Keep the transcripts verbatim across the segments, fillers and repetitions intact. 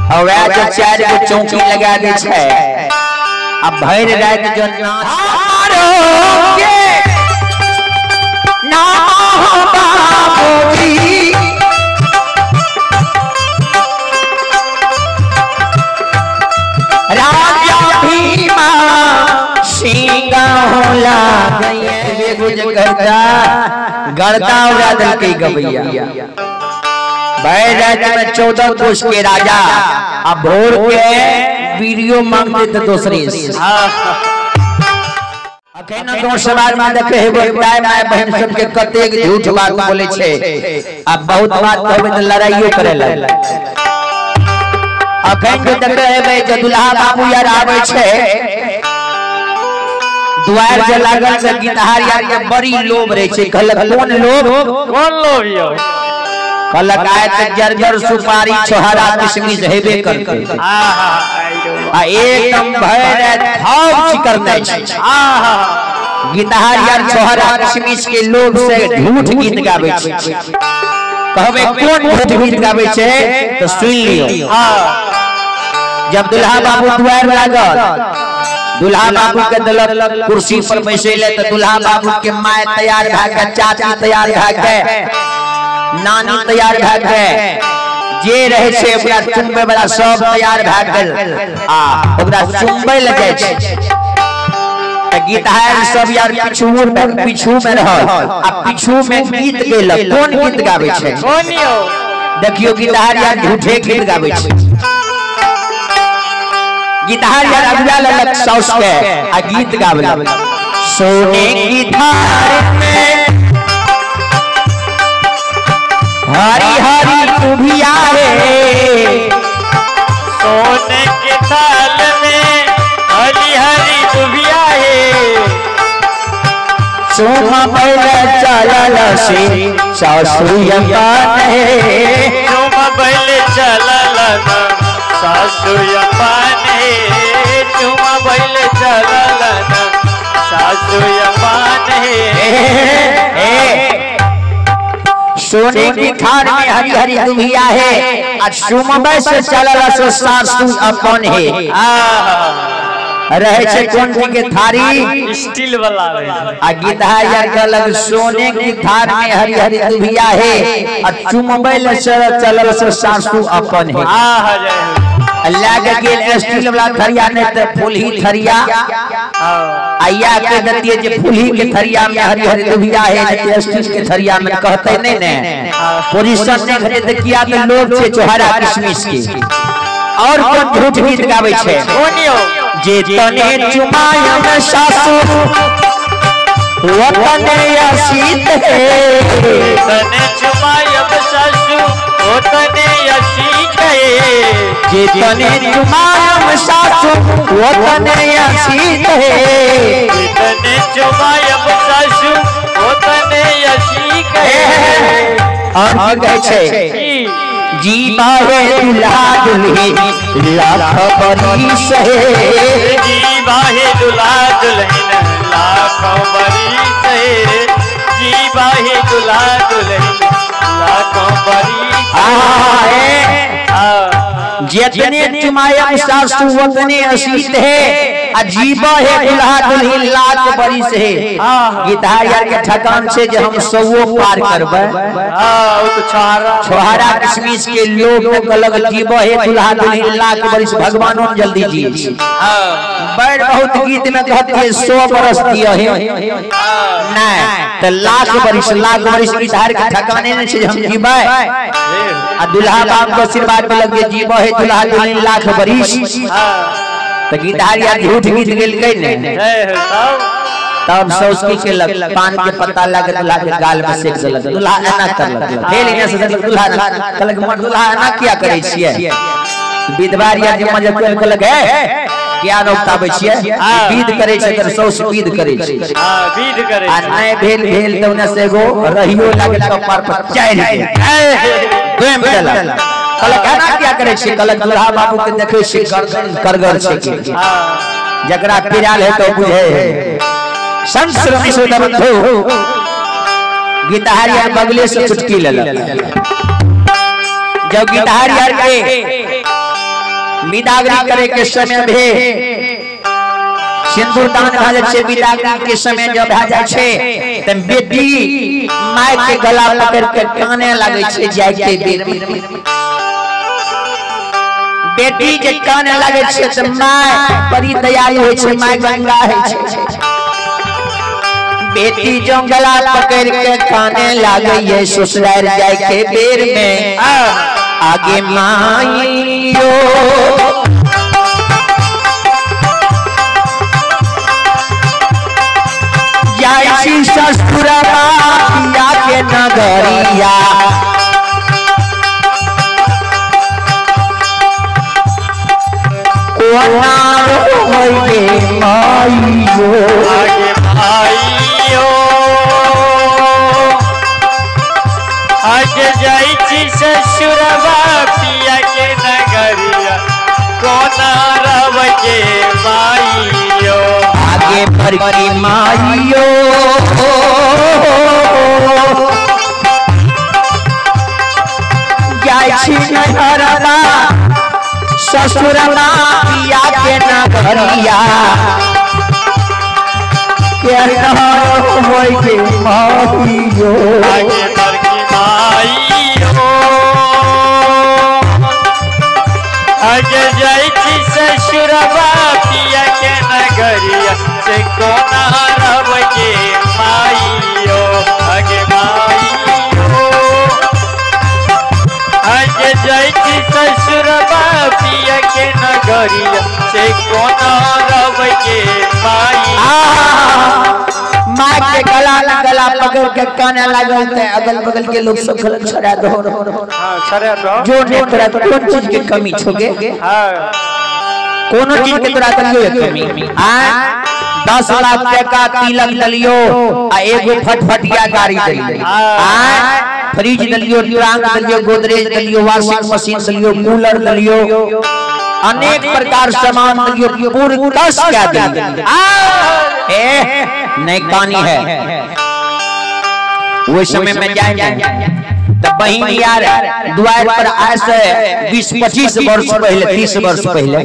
और वह जो चार को चौकी लगा दे छे अब भैर रात जो नाच मारोगे ना बाबूजी राजा भीमा सिंगा होला गए वे गुज करता गड़ता उड़ा दल के गवैया भैर रात में चौदह कोष के राजा अब भोर के वीडियो मांगते थे दूसरे अकेना तो समाज में देखे है बताए माय बहन सब के कते झूठ बात बोले छे अब बहुत बात कहबे त लड़ाइयो करे लगे अकेन के देखे है भाई जो दुल्हा बाबू यार आवे छे द्वार से लागल से गिटार यार के बड़ी लोभ रहे छे कल कौन लोभ कौन लोभ यो कल आए त जर्जर सुपारी छोहरा किशमिश हेबे करते आहा आ एकदम भैर थाव चिकरने छे आहा गिटार यार छोहरा किशमिश के लोभ से झूठ गीत गावे छे कहबे कौन झूठ गीत गावे छे तो सुन लियो हां जब दुल्हा बाबू द्वार लागल दुल्हा बाबू के दलक कुर्सी पर बैसेले त दुल्हा बाबू के माय तैयार भ के चाची तैयार भ के नानी तैयार भ के जे रहे छे ओकरा चुम्बे वाला सब तैयार भ गेल आ ओकरा चुम्बे ल जाय छे त गिटार सब यार पिछू में पिछू में रहल आ पिछू में गीत गेलक कौन गीत गावे छे कोनियो देखियो गिटार यार झूठे गीत गावे छे गिटार यार अगला ललक सौस के आ गीत गावे सोने की थार में हरी हरी दुभिया रे सोने के थाल में हरी हरी दुभिया है चुमा बैल चलल से सासुया पाने चुमा बैल चलल सासुया पाने चुमा बैल चलल सासुया पाने सोने की थार में हरी हरी दुभिया है आज सुमबे से चलल सो सासु अपन है रहे छे कौन के थारी स्टील वाला आ गिटार यार के अलग सोने की थार में हरी हरी दुभिया है और चुमबे से चलल सो सासु अपन है अल्लाह के गेल स्टील वाला थरिया ने त फूलही थरिया आया के दतिए जे फूलही के थरिया में हरी हरी दुभिया है जे स्टील के थरिया में कहते नहीं ने पोजीशन ने घरे त किया त लोग छे छोहरा किशमिश के और कौन झूठ गीत गावे छे कोनियो जे तने चुमायम सासु वतने असीत है तने चुमायम सासु वतने असीत है जे तने चुमायम सासु वतने असीत है तने चुमायम सासु वतने असीत है और कहे छे जीवा है दुल्हा दुल्ही लाख बरिस है जीवा है दुल्हा दुल्हन लाख बरिस है जीवा है दुल्हा दुल्हन लाख बरिस है जितने चुमायम सासु वतने असीत है अजीबा है दुल्हा दुल्ही लाख बरिस है गिटार यार के ठकान से जे हम सौओ पार करबे हां ओ तो छोहरा छोहरा किशमिश के लोग में अलग जीवा है दुल्हा दुल्ही लाख बरिस भगवानो जल्दी जी हां बड़ बहुत गीत में कहत है सौ बरस दिया है नहीं त लाख बरिस लाख बरिस गिटार के ठकाने ने से हम जीबे आ दुल्हा बाप को आशीर्वाद में लग के जीवा है दुल्हा दुल्ही लाख बरिस तो गिटार यार झूठ गीत गेल के ने तब सौसकी के लग पान के पत्ता लग दुल्हा के गाल में सेक लग दुल्हा एना कर लग फेल इने से दुल्हा कलक मर दुल्हा एना किया करे छिए विधवा यार जे मजे के लग है क्या नौताबे छिए विध करे छै तर सौस विध करे छै हां विध करे आ नै भेल भेल त उने से एगो रहियो लागे कपार पर चाइल दे दोम चला कलक एना क्या करे छी कलक दुल्हा बाबू के देखे छी करगर छै हां जकरा पिराल है तो बुझे है संस्कृति से बंधु गिटार यार बगले से चुटकी ले जब गिटार यार के विदागरी करे के समय भे सिंदूर दान भा जाय छै विदागरी के समय जब भा जाय छै त बेटी माय के गला पकड़ के काने लागे छै जाय के बेर में बेटी जे काने लागे छै त माय बड़ी दयालु होय छै माय गंगा होय छै बेटी जो गला पकड़ के काने लागे ये ससुराल जाय के बेर में आगे माईयो जाई ससुरवा पिया के नगरिया कोना होइगे माईयो आगे माईयो आगे जाई ससुरवा पिया के नगरिया कोना रवगे माईयो आगे बढ़ के माईयो जाई नगरवा ससुरवा पिया के नगरिया के होइगे माईयो आगे बढ़ के माईयो आगे जाई ससुरवा पिया के नगरिया से कोना रवगे माईयो आगे माईयो आगे जाई ससुरवा पिया के नगरिया से कोना रवगे माईयो माँ के गला गला पकड़ के काने लागल थे अगल बगल के लोग सब गलत छड़ा दो हां छड़ा दो जो ने तोरा कौन चीज के कमी छोगे हां कोनो चीज के तोरा दलियो कमी आ दस लाख टका तिलक दलियो आ एगो फटफटिया गाड़ी दलियो आ फ्रिज दलियो ट्रांक दलियो गोदरेज दलियो वॉशिंग मशीन दलियो कूलर दलियो अनेक प्रकार सामान दलियो पूरी दस क्या दलियो ए नहीं कहानी है वो समय में जाएंगे तब बहन यार द्वार पर आज से बीस पच्चीस वर्ष पहले तीस वर्ष पहले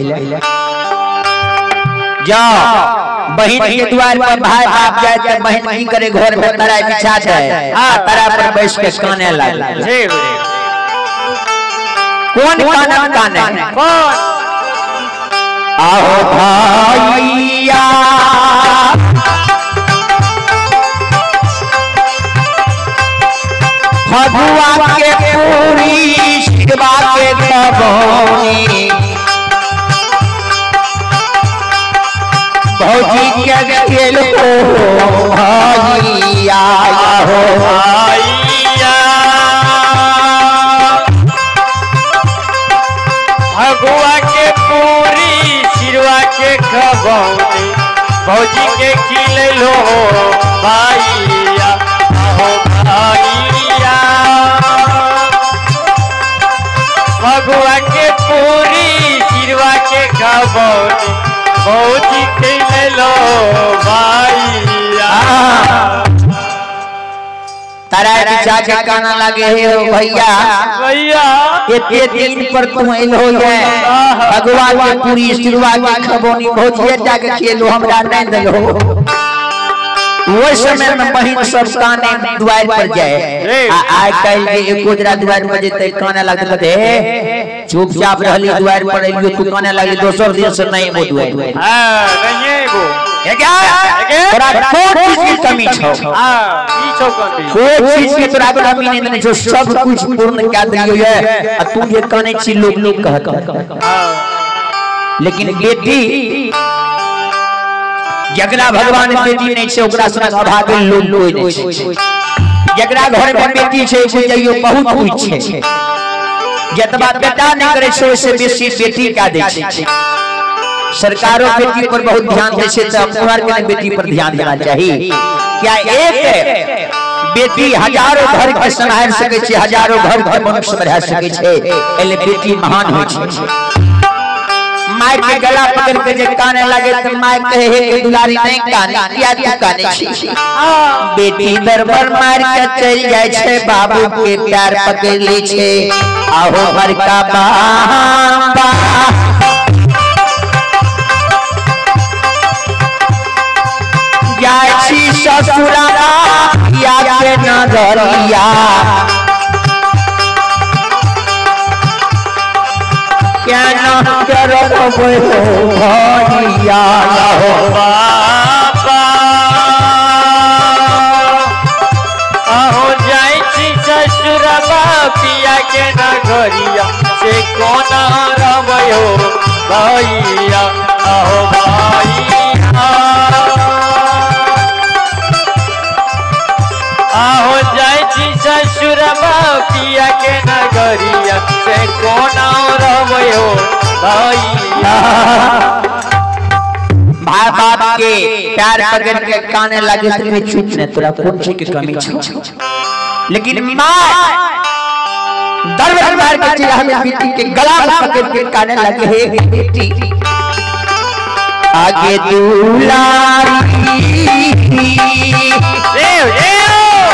जाओ बहन के द्वार पर भाई बाप जाए तो बहन की करे घर में तरा बिछा है तरा पर बैठ के काने लगे कौन काना काने कौन आओ भैया फगुआ के पूरी शिवा के कबोनी भौजी के खेलो भैया हो भैया फगुआ के पूरी शिवा के कबोनी भौजी के खिलो भैया हो भैया फगुआ के पूरी शिवा के कबोनी भौजी के लो भैया तारा बिछा के काना लगे हो भैया भैया एते दिन पर तुम एल हो जाए भगवान के पूरी शिवा के खबोनी भौजिया जाके खेलो हमरा नहीं दलो वो समय में बहन सब काने द्वार पर जाए आज कल के एक गुजरा द्वार पर जेते काने लगल थे चुपचाप रहली द्वार पर एलियो तू काने लगी दोसर दिन से नहीं वो द्वार हां नहीं वो ये क्या तोरा कोन चीज की कमी छौ हां ई छौ कमी कोई चीज की तोरा कमी नहीं जो सब कुछ पूर्ण कर दियो है आ तू ये काने छी लोग लोग कहत हां लेकिन बेटी जगरा भगवान बेटी नहीं छे ओकरा संग अभागे लोग कोई नहीं छे जगरा घर में बेटी छे से जइयो बहुत कुछ छे जतबा बेटा नहीं करे छे से बेसी बेटी का दे छे सरकारों बेटी पर बहुत ध्यान दे छे त अपनार के बेटी पर ध्यान देना चाहिए क्या एक बेटी हजारों घर के संभाल सके छे हजारों घर के मनुष्य बढ़ा सके छे एले बेटी महान होय छे माय के गला पकड़ के जे काने लगे त माय कहे हे के दुलारी नहीं काने किया तू काने छी बेटी दरबार मार के चल जाय छे बाबू के प्यार पकड़ ले छे आहो घर का बाबा नगरिया क्या न करब भैया हो बाबा अहो जाय छी ससुरबा पिया के नगरिया से कोन रवयो भैया अहो भैया आहो जाय छी ससुरबा पिया के नगरिया से कोन रवयो भैया भाई बाप के प्यार पकड़ के काने लगे तो चुप ने तोरा कौन चीज की कमी छ लेकिन मां दरबार मार के चिरा में बेटी के गला पकड़ के काने लगे हे बेटी आगे दुलारी देव देव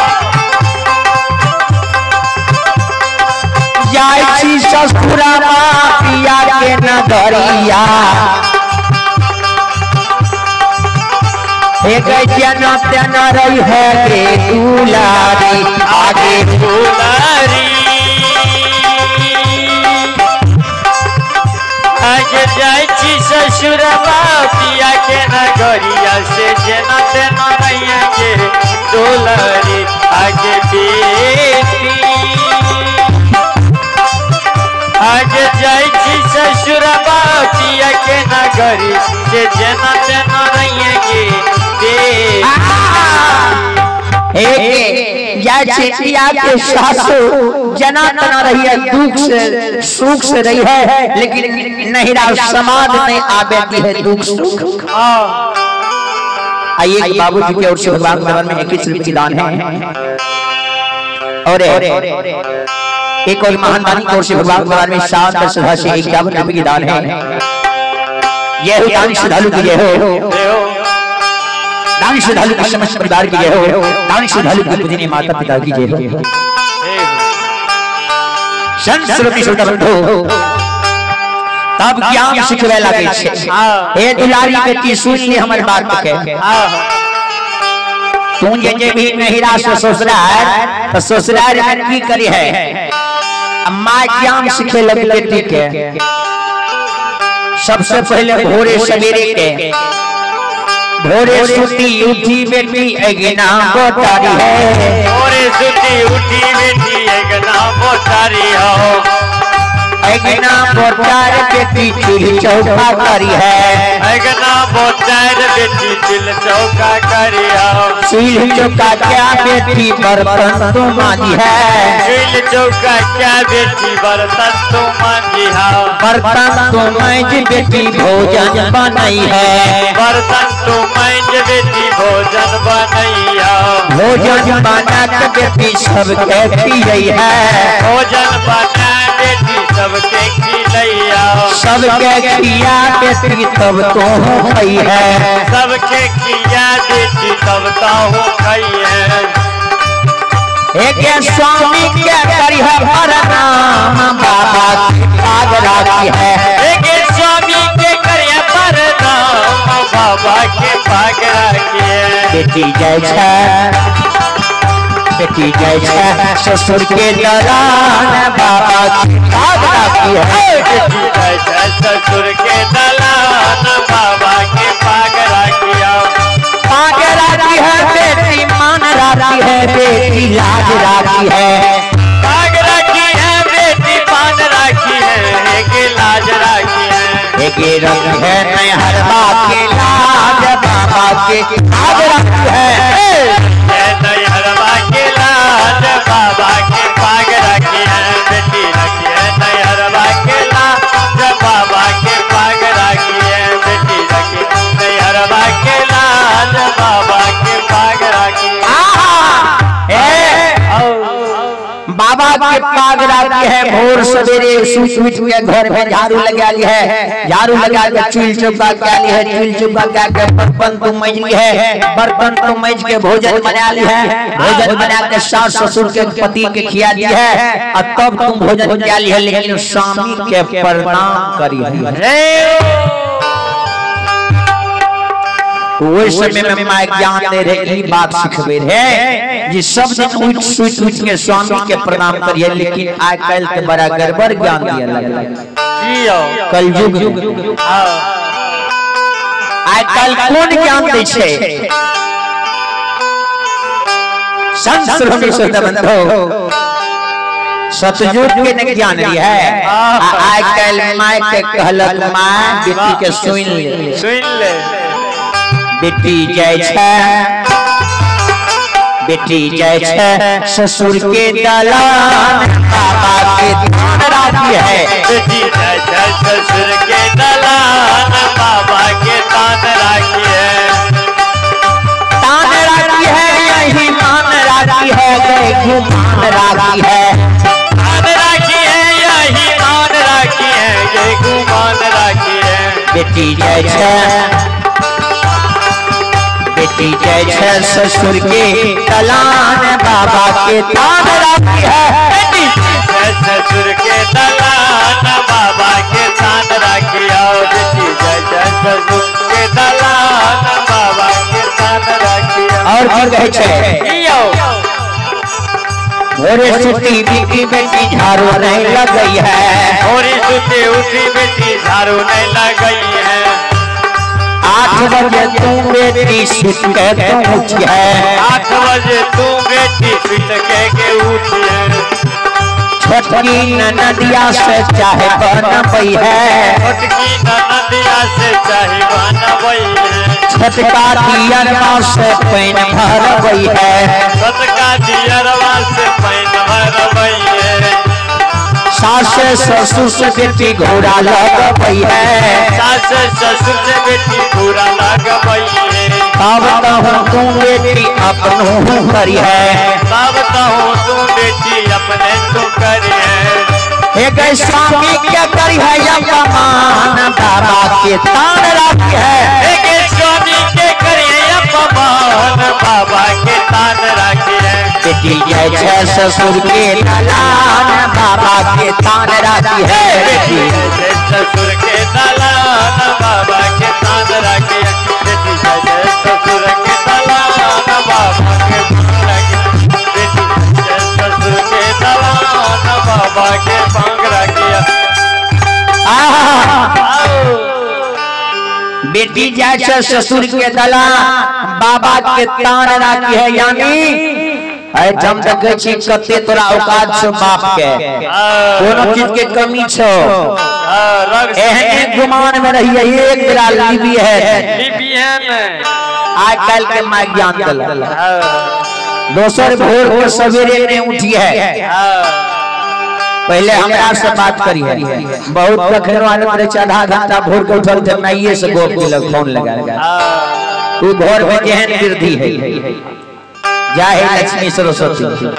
जाय छी ससुराबा पिया के नगरिया हे गजन तन रही है के दुलारी आगे दुलारी आगे जाय छी ससुरबा पिया के नगरिया से जेना तेना रहिया के दुलारी आगे बेटी आगे जाय छी ससुरबा पिया के नगरी से जेना तेना रहिया के के सासु जना तना रही है दुख से सुख से रही है लेकिन नहिरा समाज में आवे की है दुख सुख। आइए बाबूजी की ओर से भगवान भवन में इक्कीस रुपए की दान है और एक और महान वाणी की ओर से भगवान भवन में सात सदा से इक्यावन रुपए की दान है। यह दान श्रद्धालु की हो दान श्रद्धालु की समस्त परिवार की जय हो दान श्रद्धालु की पूजनीय माता पिता की जय हो संस्कृति श्रोता बंधु तब ज्ञान सिखवे लागे छे हे दुलारी बेटी सुन ले हमर बात के तू जे जे भी नहिरा से ससुराल तो ससुराल में की करी है अम्मा ज्ञान सिखे लगे बेटी के सबसे पहले भोरे सवेरे के भोरे सुती उठी बेटी अगना बोतारी है भोरे सुती उठी बेटी अगना बोतारी हो अगना बोतार बेटी चूल्ही चौका करी है अगना बोतार बेटी दिल चौका करी हो चूल्ही चौका क्या बेटी बर्तन तो मांझी है चूल्ही चौका क्या बेटी बर्तन तो मांझी हो बर्तन तो मांझ बेटी भोजन बनाई है बर्तन तो मांझ बेटी भोजन बनाई हो भोजन बना के बेटी सबके खिलाई है भोजन बना बेटी सबके खिलैया सबके खिया बेटी तब तो खई है सबके खिया बेटी तब तो हो खई है एक स्वामी के करी है प्रणाम बाबा की पाग राखी है एक स्वामी के करी है प्रणाम बाबा के पाग राखी है बेटी जय छे बेटी जय छे ससुर के दलान बाबा की पाग राखी है बेटी जय छे ससुर के दलान बाबा के पाग राखी है पाग राखी है बेटी मान राखी है बेटी लाज राखी है पाग राखी है बेटी पान राखी है एक लाज राखी है एक रंग है नहर के लाज बाबा के पाग राखी है नैहरबा के लाज बाबा के पाग राखी है बेटी राखी है नैहरबा के लाज बाबा के पाग राखी है बेटी राखी नैहरबा के लाज बाबा के पाग राखी बाबा के पाग राखी है भोर सवेरे सूत उठ के घर में झाड़ू लगा ली है झाड़ू लगा के चूल्ही चौका क्या ली है चूल्ही चौका क्या के बर्तन तो मज ली है बर्तन तो मज के भोजन बना ली है भोजन बना के सास ससुर के पति के खिया दी है और तब तुम भोजन क्या ली है लेकिन स्वामी के प्रणाम करी है वो समय में माय ज्ञान दे रहे ई बात सिखबे रहे जी सब दिन उठ सुत उठ के स्वामी के प्रणाम करिए, लेकिन आज कल के बड़ा गड़बड़ ज्ञान दिया लगला जी कलयुग। आज कल कौन ज्ञान दे छे संस्कृति से बंधो सतयुग के न ज्ञान है। आज कल माय के कहलक माय बेटी के सुन ले सुन ले बेटी जाय छे बेटी जाय छे ससुर के दलान बाबा के ध्यान राखी है। बेटी जाय छे ससुर के दलान बाबा के तान राखी है। तान राखी है यही मान राखी है गए गुमान राखी है। तान राखी है यही मान राखी है ये गुमान राखी है। बेटी जाय छे बेटी जय छे ससुर के दलान बाबा के तान राखी है। बेटी जय ससुर के दलान बाबा के तान राखी है। बेटी जय जय ससुर के दलान बाबा के तान राखी है। और की कहे छे भोरे सुती बीती बेटी झाड़ू नहीं लग गई है। भोरे सुती उठी बेटी झाड़ू नहीं लग गई है। आठ बजे तू बेटी सुत के तू उठी है। आठ बजे तू बेटी सुत के के उठी है। छोटकी ननदिया से चाहे बनबई है। छोटकी ननदिया से चाहे बनबई है। छोटका दियरवा से पैन भरबई है। छोटका दियरवा से पैन भरबई है। सास ससुर से बेटी घोड़ा लगबई है। सास ससुर से बेटी घोड़ा लगबई है। तब कहूँ तू बेटी अपनों करी है। तब कहूँ तू बेटी अपने तू करी है। एक स्वामी क्या करी है अपमान बाबा के तान राखी है। एक स्वामी के करी है अपमान बाबा के तान राखी है। बेटी जय छे ससुर के दलान बाबा के तान राखी है। बेटी जय ससुर के दलान बाबा के तान राखी है। बेटी जय जय ससुर के दलान बाबा के तान राखी है। बेटी जय ससुर के दलान बाबा के पांग राखी है। बेटी जय छे ससुर के दलान बाबा के तान राखी है। यानी हम देखे छी कते तोरा औकात छो बाप के कोनो चीज के कमी छो एहने गुमान में रही है। एक बेरा लीबी है लीबी है न आज कल के मां ज्ञान दल दोसर भोर को सवेरे में उठी है। पहले हमरा से बात करी है बहुत कखनो आनंद आधा घंटा भोर के उठल थे नाइए से गोप के फोन लगा तू घर में जेहन वृद्धि है जय लक्ष्मी सरस्वती।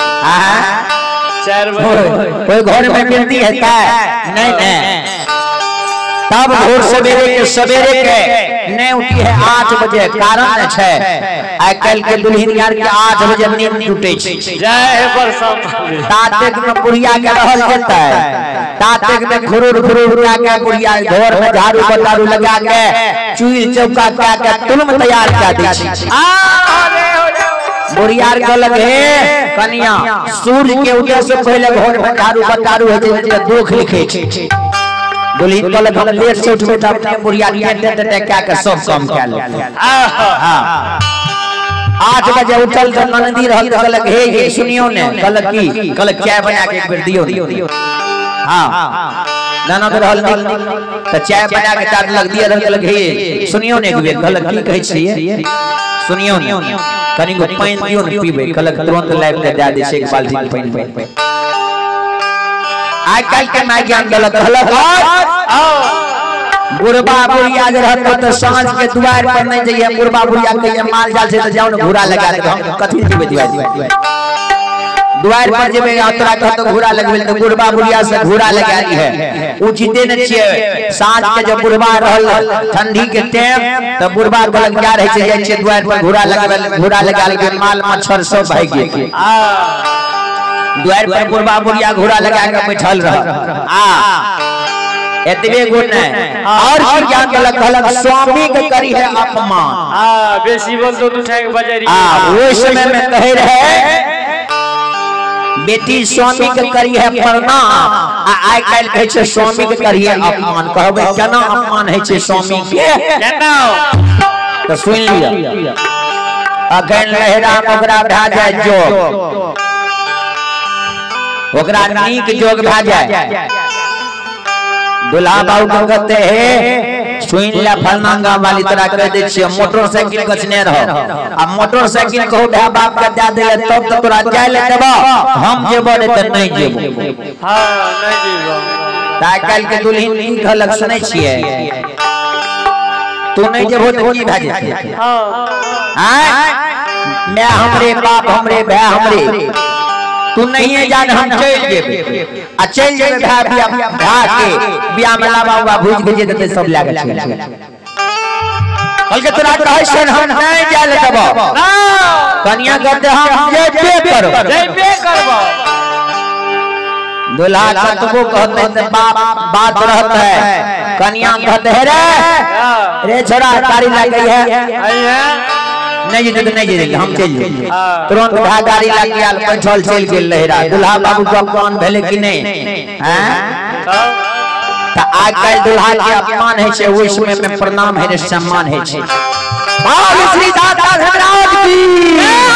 कोई घर में मिलती है क्या? नहीं नहीं। तब भोर सवेरे के सवेरे के नहीं उठी है आठ बजे कारण है आज कल के दुल्हन यार के आठ बजे नींद टूटे जय बरसात तातेक में बुढ़िया के रहल जाता है। तातेक में घुरुर घुरुर के बुढ़िया घर में झाड़ू बटारू लगा के चूल्ही चौका क्या के तुलम तैयार कर दी छी। बुढ़ियार के लगे कन्या सूर्य के उदय से पहले घर में झाड़ू बटारू है जे दुख लिखे छी। दुल्हन के लगे हम लेट से उठबे त अपने बुढ़िया के टे क्या के सब काम कर ले। हां आठ बजे उठल त नंदी रहल कहलक हे ये सुनियो ने कहलक की कहलक चाय बना के एक बेर दियो। हां ननद रहल त चाय बना के तात लग दिया रहल कहलक हे सुनियो ने एक बेर कहलक की कहै छियै सुनियो ने कनी को पानी दियो न पीबे कहलक तुरंत लाइव के दे दे से एक बाल्टी पानी पे। आज कल के मां ज्ञान गलत कहलक बुढ़बा बुढ़िया जे रहत त सांझ के द्वार पर नहीं जाइए। बुढ़बा बुढ़िया कहिए माल जाल से त जाओ न घोड़ा लगा दे हम कथि पीबे दिवाई द्वार पर जेबे यात्रा कर तो घोड़ा लगबे त बुढ़बा बुढ़िया से घोड़ा लगा दी है। उचिते न छिए सांझ के जब बुढ़बा रहल ठंडी के टाइम त बुढ़बा गलक जा रहे छै जे द्वार पर घोड़ा लगबे घोड़ा लगा के माल मच्छर सब भाग गए। द्वार पर बुढ़बा बुढ़िया घोड़ा लगा के बैठल रह आ एतबे गुण है और की क्या गलत गलत स्वामी के करी है अपमान। हां बेसी बोल तो तू छे बजारी। हां वो समय में कहे रहे बेटी स्वामी के करी है प्रणाम आइ काल कहे छे स्वामी के करी है अपमान। कहबे केना अपमान है छे स्वामी के केना तो सुन लिया। अखन लहरा ओकरा भा जाय जोग ओकरा नीक जोग भा जाय दुल्हा बाबू कहते हैं सुन ले फलनांगा वाली तरह कह दे छिए मोटरसाइकिल कचने रहो आ मोटरसाइकिल कहो भै बाप के दे दे तब तो तोरा जाय ले देबो हम जेबो रे त नहीं जेबो। हां नहीं जेबो ताई काल के दुल्हन की घलक सुनै छिए तू नहीं जेबो त की भा जेते। हां हां मैं हमरे बाप हमरे भै हमरे तू नहीं जान हम चल जेबे आ चल जेबे भै बिया भा के बिया में लाबा हुआ भूज भेजे देते सब लागे छे कल के तोरा कहै छै हम नहीं जाय ले देबो कन्या कहते हम जेबे करो जेबे करबो। दुल्हा कतबो कहते से बाप बात रहता है कन्या कहते है रे रे छोरा गाड़ी लग गई है आइए नहीं जी नहीं जी हम चल जे तुरंत भा गाड़ी लग गया बैठल चल गेल लहरा। दुल्हा बाबू को अपमान भेले कि नहीं हैं त आज कल दुल्हा के अपमान है छे ओइ समय में प्रणाम है रे सम्मान है छे। बाल श्री दाता धर्मराज की